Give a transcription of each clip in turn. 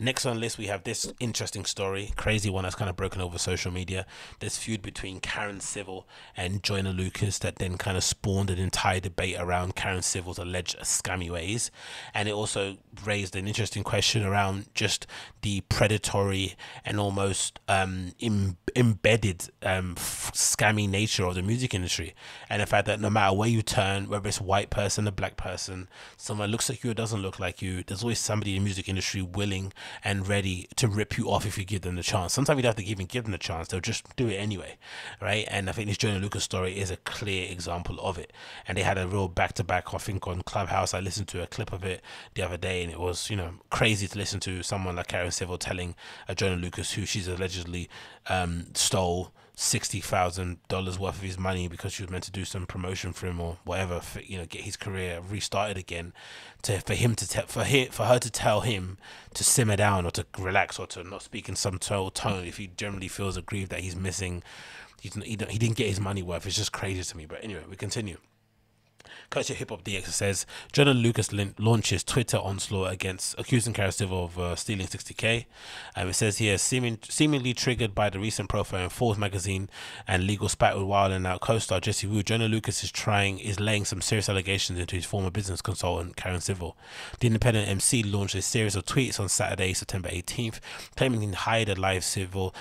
Next on the list, we have this interesting story, crazy one that's kind of broken over social media. This feud between Karen Civil and Joyner Lucas that then kind of spawned an entire debate around Karen Civil's alleged scammy ways. And it also raised an interesting question around just the predatory and almost embedded scammy nature of the music industry. And the fact that no matter where you turn, whether it's a white person, a black person, someone looks like you or doesn't look like you, there's always somebody in the music industry willing and ready to rip you off if you give them the chance. Sometimes you don't have to even give them the chance, they'll just do it anyway, right? And I think this Joyner Lucas story is a clear example of it. And they had a real back-to-back, I think, on Clubhouse. I listened to a clip of it the other day, and it was, you know, crazy to listen to someone like Karen Civil telling Joyner Lucas, who she's allegedly stole $60,000 worth of his money because she was meant to do some promotion for him or whatever, for, you know, get his career restarted again, for her to tell him to simmer down or to relax or to not speak in some tone if he generally feels aggrieved that he's missing, he didn't get his money worth. It's just crazy to me. But anyway, we continue. Culture Hip Hop DX says Joyner Lucas launches Twitter onslaught against accusing Karen Civil of stealing 60k. It says here, seemingly triggered by the recent profile in Forbes magazine and legal spat with Wild 'N Out co-star Jesse Wu, Joyner Lucas is laying some serious allegations into his former business consultant Karen Civil. The Independent MC launched a series of tweets on Saturday, September 18th, claiming he hired the Live Civil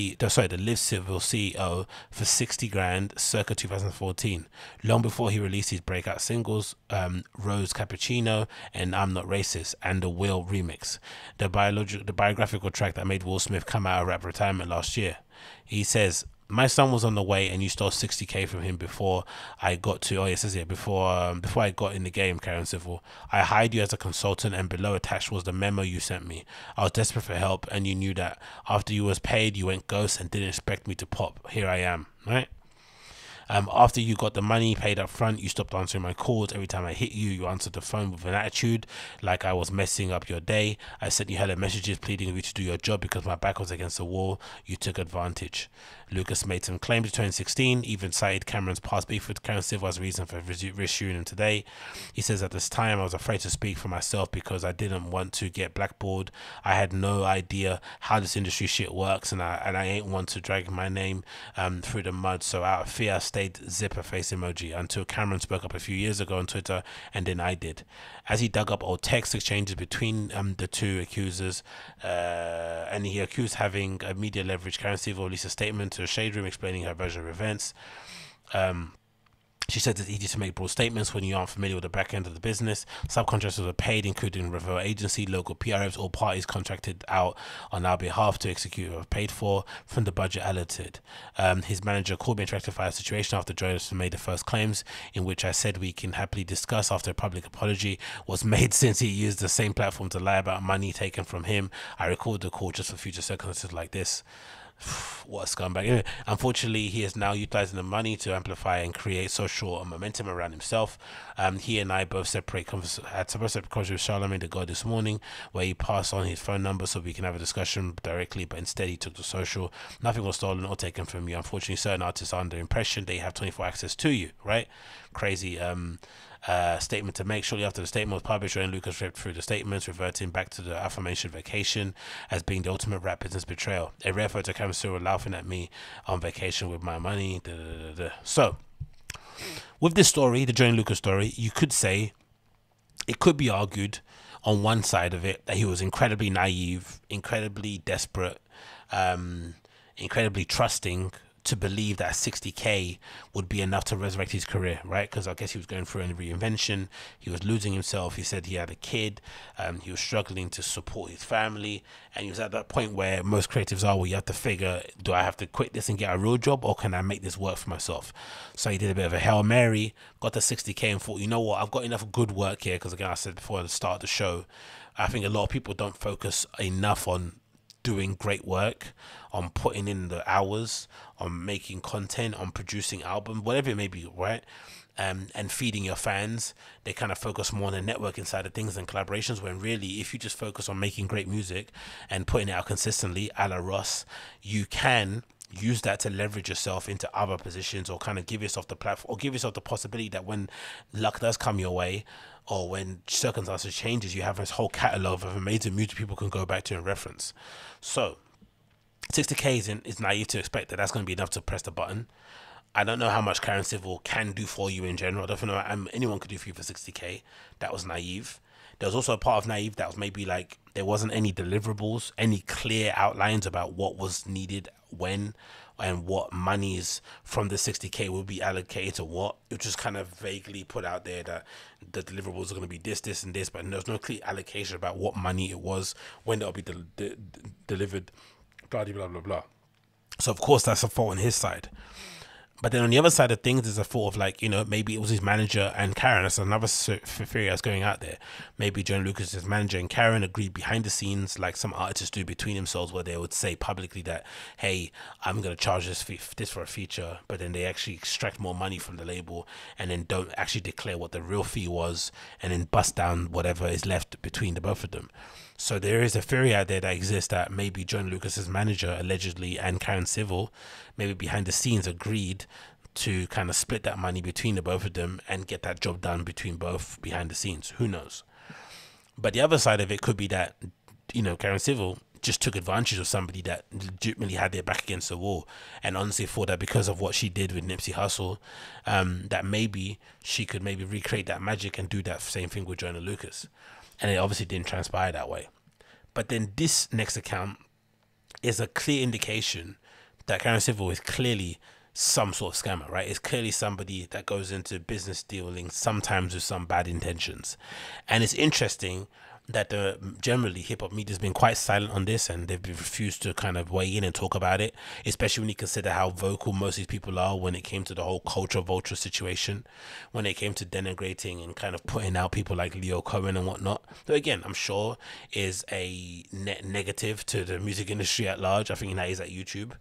CEO for 60 grand circa 2014, long before he released his breakout singles Rose Cappuccino and I'm Not Racist and the Will remix, the biographical track that made Will Smith come out of rap retirement last year. He says, my son was on the way and you stole 60k from him before I got to, before I got in the game, Karen Civil. I hired you as a consultant and below attached was the memo you sent me. I was desperate for help and you knew that. After you was paid, you went ghost and didn't expect me to pop. Here I am, right? After you got the money paid up front, you stopped answering my calls. Every time I hit you, you answered the phone with an attitude like I was messing up your day. I sent you hella messages pleading with you to do your job because my back was against the wall. You took advantage. Lucas made some claims in 2016, even cited Cameron's past beef with Karen Civil as a reason for reissuing him today. He says, at this time, I was afraid to speak for myself because I didn't want to get blackballed. I had no idea how this industry shit works, and I ain't want to drag my name through the mud. So out of fear, I stayed zipper face emoji until Cameron spoke up a few years ago on Twitter, and then I did. As he dug up old text exchanges between the two accusers, and he accused having media leverage, Karen Civil released a statement to the Shade Room explaining her version of events. She said it's easy to make broad statements when you aren't familiar with the back end of the business. Subcontractors are paid, including referral agency, local PRFs, all parties contracted out on our behalf to execute or paid for from the budget allocated. His manager called me to rectify the situation after Joyner made the first claims, in which I said we can happily discuss after a public apology was made since he used the same platform to lie about money taken from him. I recorded the call just for future circumstances like this. What a scumbag. Anyway, unfortunately, he is now utilizing the money to amplify and create social momentum around himself. He and I both had separate conversations with Charlamagne the God this morning, where he passed on his phone number so we can have a discussion directly, but instead he took the social. Nothing was stolen or taken from you. Unfortunately, certain artists are under the impression they have 24 access to you, right? Crazy statement to make. Shortly after the statement was published, Joyner Lucas read through the statements, reverting back to the aforementioned vacation as being the ultimate rap business betrayal. A rare photo Karen Civil laughing at me on vacation with my money. So, with this story, the Joyner Lucas story, you could say, it could be argued on one side of it that he was incredibly naive, incredibly desperate, incredibly trusting to believe that 60k would be enough to resurrect his career, right? Because I guess he was going through a reinvention, he was losing himself, he said he had a kid, he was struggling to support his family, and he was at that point where most creatives are, where you have to figure, do I have to quit this and get a real job, or can I make this work for myself? So he did a bit of a Hail Mary, got the 60k and thought, you know what, I've got enough good work here, because again, I said before at the start of the show, I think a lot of people don't focus enough on doing great work, on putting in the hours, on making content, on producing albums, whatever it may be, right? And feeding your fans. They kind of focus more on the networking side of things and collaborations, when really, if you just focus on making great music and putting it out consistently, a la Ross, you can use that to leverage yourself into other positions, or kind of give yourself the platform, or give yourself the possibility that when luck does come your way, or when circumstances changes, you have this whole catalog of amazing music people can go back to and reference. So 60k is naive to expect that that's going to be enough to press the button. I don't know how much Karen Civil can do for you in general. I don't know anyone could do for you for 60k. That was naive. There was also a part of naive that was maybe like there wasn't any deliverables, any clear outlines about what was needed when, and what monies from the 60k will be allocated to what. It was just kind of vaguely put out there that the deliverables are going to be this, and this, but there's no clear allocation about what money it was, when that'll be delivered, blah, blah, blah, blah. So, of course, that's a fault on his side. But then on the other side of things, there's a thought of like, maybe it was his manager and Karen. That's another theory that's going out there. Maybe Joyner Lucas's manager and Karen agreed behind the scenes, like some artists do between themselves, where they would say publicly that, hey, I'm going to charge this for a feature, but then they actually extract more money from the label and then don't actually declare what the real fee was, and then bust down whatever is left between the both of them. So there is a theory out there that exists that maybe Joyner Lucas's manager allegedly and Karen Civil, maybe behind the scenes, agreed to kind of split that money between the both of them and get that job done between both behind the scenes. Who knows? But the other side of it could be that, Karen Civil just took advantage of somebody that legitimately had their back against the wall, and honestly thought that because of what she did with Nipsey Hussle, that maybe she could maybe recreate that magic and do that same thing with Joyner Lucas. And it obviously didn't transpire that way. But then this next account is a clear indication that Karen Civil is clearly some sort of scammer, right? It's clearly somebody that goes into business dealing sometimes with some bad intentions. And it's interesting that generally hip-hop media has been quite silent on this, and they've refused to kind of weigh in and talk about it, especially when you consider how vocal most of these people are when it came to the whole culture vulture situation, when it came to denigrating and kind of putting out people like Leo Cohen and whatnot. So again, I'm sure is a net negative to the music industry at large. I think that is at YouTube.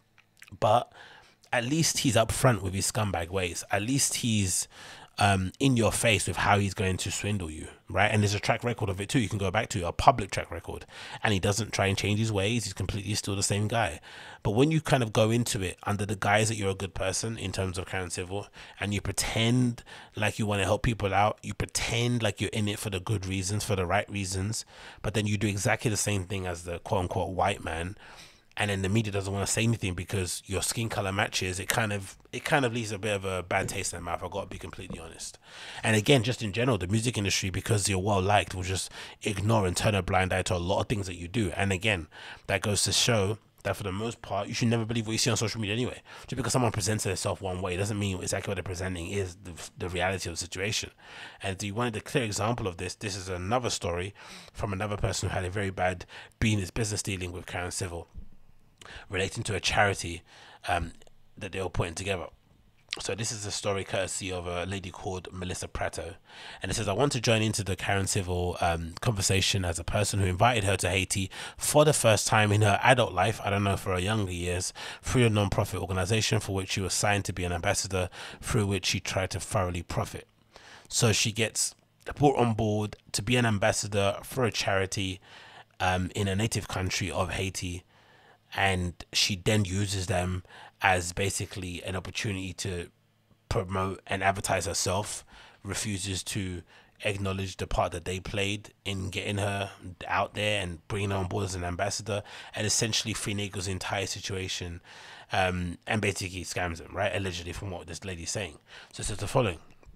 But at least he's upfront with his scumbag ways. At least he's in your face with how he's going to swindle you, right? And there's a track record of it too. You can go back to a public track record, and he doesn't try and change his ways. He's completely still the same guy. But when you kind of go into it under the guise that you're a good person in terms of Karen Civil, and you pretend like you want to help people out, you pretend like you're in it for the good reasons, for the right reasons, but then you do exactly the same thing as the quote unquote white man, and then the media doesn't want to say anything because your skin color matches, it kind of leaves a bit of a bad taste in the mouth. I've got to be completely honest. And again, just in general, the music industry, because you're well liked, will just ignore and turn a blind eye to a lot of things that you do. And again, that goes to show that for the most part, you should never believe what you see on social media anyway. Just because someone presents themselves one way doesn't mean exactly what they're presenting is the reality of the situation. And if you wanted a clear example of this, this is another story from another person who had a very bad business dealing with Karen Civil, relating to a charity that they were putting together. So this is a story courtesy of a lady called Melissa Prato, and it says, I want to join into the Karen Civil conversation as a person who invited her to Haiti for the first time in her adult life, I don't know, for her younger years, through a non-profit organization for which she was signed to be an ambassador, through which she tried to thoroughly profit. So she gets brought on board to be an ambassador for a charity in a native country of Haiti, and she then uses them as basically an opportunity to promote and advertise herself, refuses to acknowledge the part that they played in getting her out there and bringing her on board as an ambassador, and essentially finagles the entire situation and basically scams them, right? Allegedly, from what this lady's saying. So it says the following.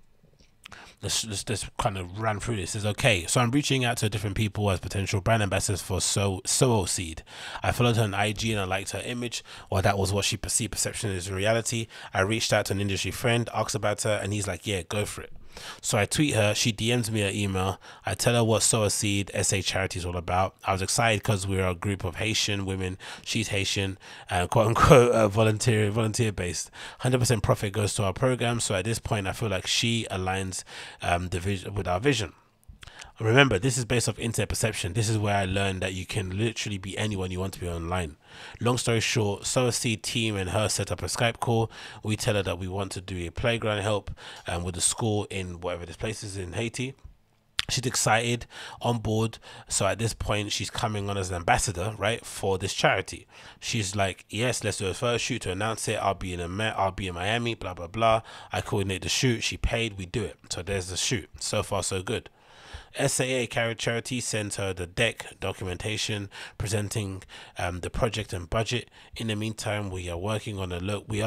Let's kind of run through this. It says, okay, so I'm reaching out to different people as potential brand ambassadors for Soul Seed. I followed her on IG and I liked her image, or that was what she perceived perception is in reality. I reached out to an industry friend, asked about her, and he's like, yeah, go for it. So I tweet her, she DMs me an email. I tell her what Sow a Seed SA charity is all about. I was excited because we're a group of Haitian women. She's Haitian, quote unquote, volunteer based. 100% profit goes to our program. So at this point, I feel like she aligns with our vision. Remember, this is based off internet perception. This is where I learned that you can literally be anyone you want to be online. Long story short, Sow a Seed team and her set up a Skype call. We tell her that we want to do a playground help with the school in whatever this place is in Haiti. She's excited, on board. So at this point, she's coming on as an ambassador, right, for this charity. She's like, yes, let's do a photo shoot to announce it. I'll be in Miami, blah blah blah. I coordinate the shoot. She paid, we do it. So there's the shoot. So far so good. SAA Charity sends her the deck documentation presenting the project and budget. In the meantime, we are working on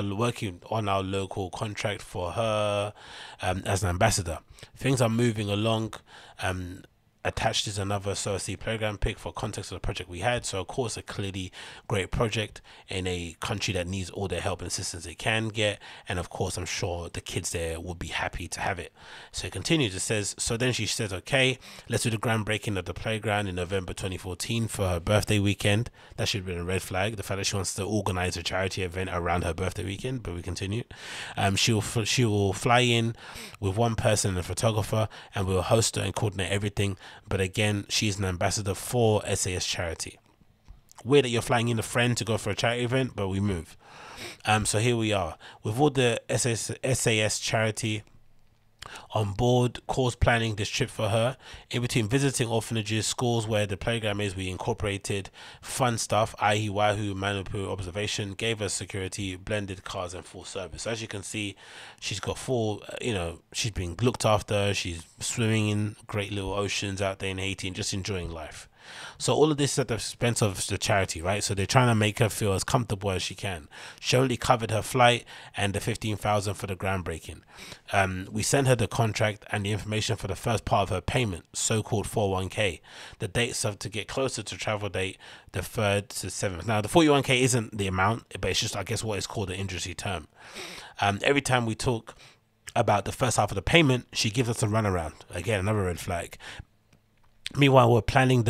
our local contract for her as an ambassador. Things are moving along. Attached is another SOC program pick for context of the project we had. So of course, a clearly great project in a country that needs all the help and assistance they can get, and of course I'm sure the kids there would be happy to have it. So it continues, it says, so then she says, okay, let's do the groundbreaking of the playground in November 2014 for her birthday weekend. That should have been a red flag, the fact that she wants to organize a charity event around her birthday weekend, but we continue. She will fly in with one person and a photographer, and we'll host her and coordinate everything. But again, she's an ambassador for SAS charity. Weird that you're flying in a friend to go for a charity event, but we move. So here we are with all the SAS charity on board, course planning this trip for her. In between visiting orphanages, schools where the playground is, we incorporated fun stuff, i.e. Wahoo, Manapu observation, gave us security, blended cars and full service. So as you can see, she's got full, she's being looked after, she's swimming in great little oceans out there in Haiti and just enjoying life. So all of this is at the expense of the charity, right? So they're trying to make her feel as comfortable as she can. She only covered her flight and the 15,000 for the groundbreaking. We sent her the contract and the information for the first part of her payment, so-called 401k. The dates have to get closer to travel date, the 3rd to 7th. Now, the 401k isn't the amount, but it's just, I guess, what is called an industry term. Every time we talk about the first half of the payment, she gives us a runaround. Again, another red flag. Meanwhile, we're planning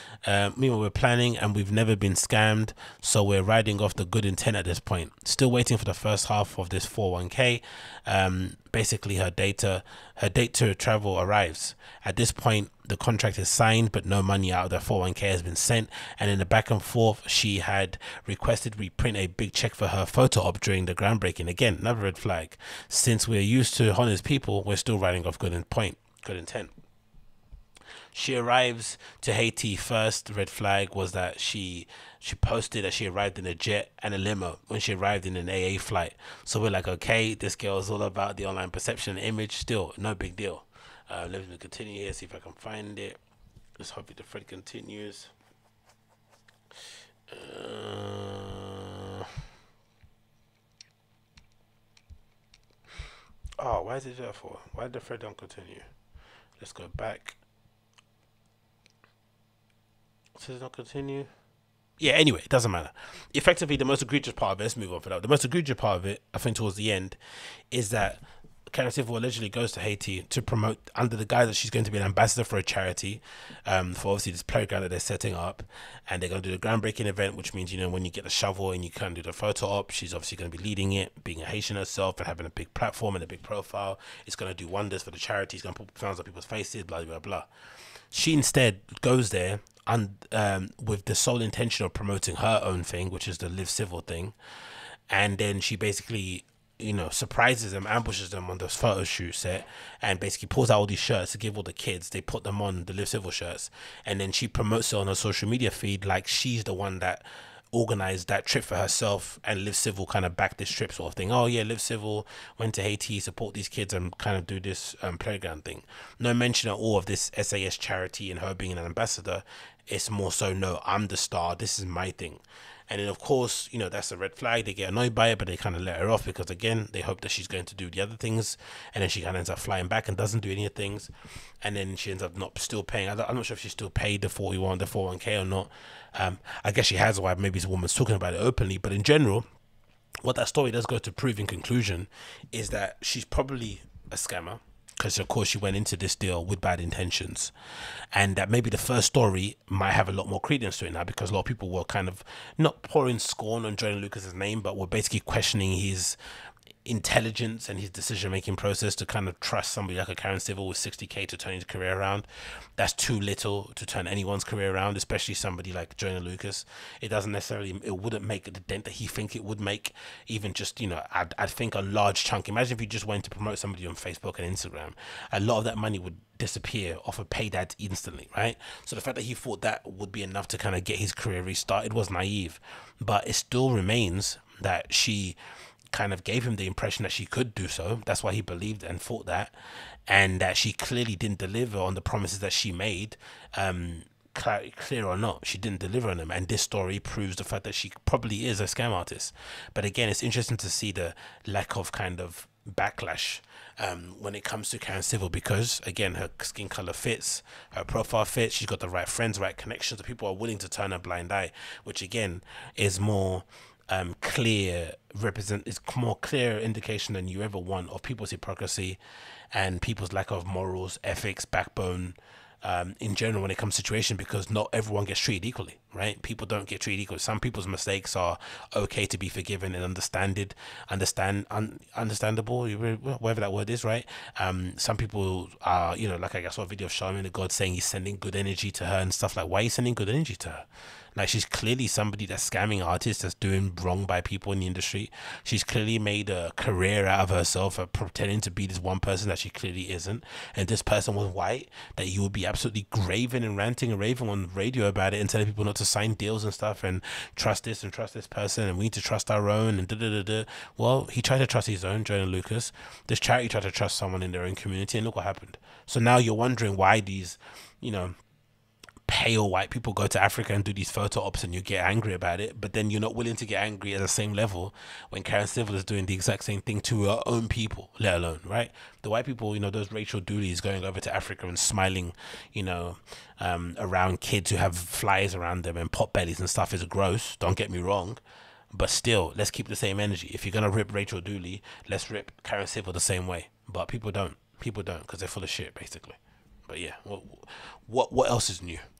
and we've never been scammed, so we're riding off the good intent at this point. Still waiting for the first half of this 401k. Basically, her date to travel arrives. At this point, the contract is signed, but no money out of the 401k has been sent. And in the back and forth, she had requested we print a big check for her photo op during the groundbreaking. Again, another red flag. Since we're used to honest people, we're still riding off good intent. She arrives to Haiti first. Red flag was that she posted that she arrived in a jet and a limo when she arrived in an AA flight. So we're like, okay, this girl is all about the online perception and image. Still, no big deal. Let me continue here, see if I can find it. Let's hope the thread continues. Oh, why is it there for? Why did the thread don't continue? Let's go back. Does not continue? Yeah, anyway, it doesn't matter. Effectively, the most egregious part of it, let's move on for that. The most egregious part of it, I think towards the end, is that Karen Civil allegedly goes to Haiti to promote, under the guise that she's going to be an ambassador for a charity, for obviously this playground that they're setting up, and they're going to do the groundbreaking event, which means, when you get the shovel and you can do the photo op, she's obviously going to be leading it, being a Haitian herself and having a big platform and a big profile. It's going to do wonders for the charity. It's going to put frowns on people's faces, blah, blah, blah. She instead goes there with the sole intention of promoting her own thing, which is the Live Civil thing, and then she basically surprises them, ambushes them on this photo shoot set, and basically pulls out all these shirts to give all the kids. They put them on, the Live Civil shirts, and then she promotes it on her social media feed like she's the one that organized that trip for herself, and Live Civil kind of backed this trip sort of thing. Oh yeah, Live Civil went to Haiti, support these kids and kind of do this playground thing. No mention at all of this SAS charity and her being an ambassador. It's more so, no, I'm the star, this is my thing. And then of course, that's a red flag. They get annoyed by it, but they kind of let her off because again, they hope that she's going to do the other things, and then she kind of ends up flying back and doesn't do any of the things, and then she ends up not still paying. I'm not sure if she still paid the 401k or not. I guess she has, or maybe this woman's talking about it openly, but in general, what that story does go to prove in conclusion is that she's probably a scammer, because of course she went into this deal with bad intentions, and that maybe the first story might have a lot more credence to it now, because a lot of people were kind of not pouring scorn on Joyner Lucas's name, but were basically questioning his intelligence and his decision making process to kind of trust somebody like a Karen Civil with 60k to turn his career around. That's too little to turn anyone's career around, especially somebody like Joyner Lucas. It doesn't necessarily, it wouldn't make the dent that he think it would make. Even just, you know, I'd think a large chunk. Imagine if you just went to promote somebody on Facebook and Instagram, a lot of that money would disappear off of paid ads instantly, right? So the fact that he thought that would be enough to kind of get his career restarted was naive. But it still remains that she kind of gave him the impression that she could do so. That's why he believed and thought that, and that she clearly didn't deliver on the promises that she made. Clear or not, she didn't deliver on them, and this story proves the fact that she probably is a scam artist. But again, it's interesting to see the lack of kind of backlash when it comes to Karen Civil, because again, her skin color fits, her profile fits, she's got the right friends, right connections, the people are willing to turn a blind eye, which again is more it's more clear indication than you ever want of people's hypocrisy and people's lack of morals, ethics, backbone, in general when it comes to situation, because not everyone gets treated equally, right? People don't get treated equally. Some people's mistakes are okay to be forgiven and understandable, whatever that word is, right? Some people are, you know, like I saw a video of Charlamagne the God saying he's sending good energy to her and stuff. Like, why are you sending good energy to her? Like, she's clearly somebody that's scamming artists, that's doing wrong by people in the industry. She's clearly made a career out of herself of pretending to be this one person that she clearly isn't. And this person was white, that you would be absolutely raving and ranting and raving on radio about it and telling people not to sign deals and stuff and trust this and trust this person and we need to trust our own and da-da-da-da. Well, he tried to trust his own, Joyner Lucas. This charity tried to trust someone in their own community, and look what happened. So now you're wondering why these, you know, pale white people go to Africa and do these photo ops, and you get angry about it, but then you're not willing to get angry at the same level when Karen Civil is doing the exact same thing to her own people, let alone, right? The white people, you know, those Rachel Dooleys going over to Africa and smiling, you know, around kids who have flies around them and pot bellies and stuff is gross, don't get me wrong. But still, let's keep the same energy. If you're going to rip Rachel Dooley, let's rip Karen Civil the same way. But people don't. People don't, because they're full of shit, basically. But yeah, what else is new?